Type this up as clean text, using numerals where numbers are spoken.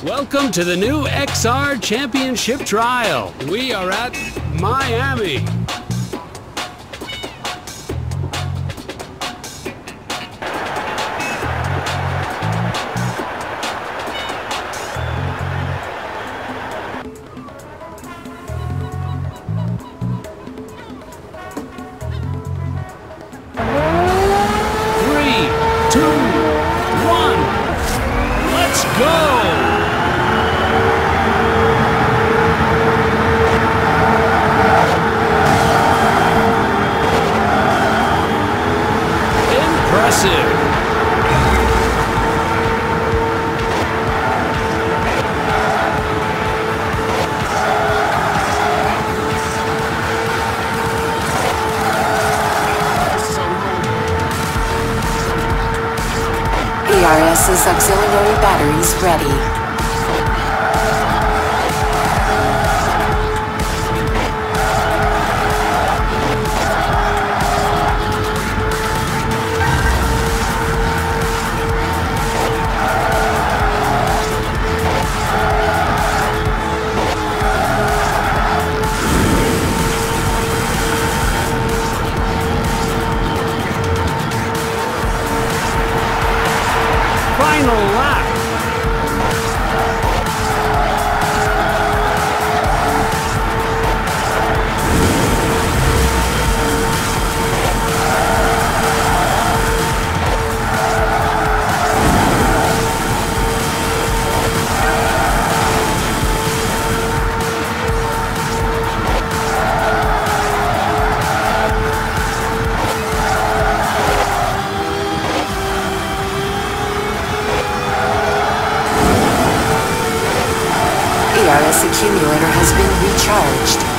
Welcome to the new XR Championship Trial. We are at Miami. Three, two, one, let's go! Impressive. ERS's auxiliary batteries ready. Final lap. ERS accumulator has been recharged.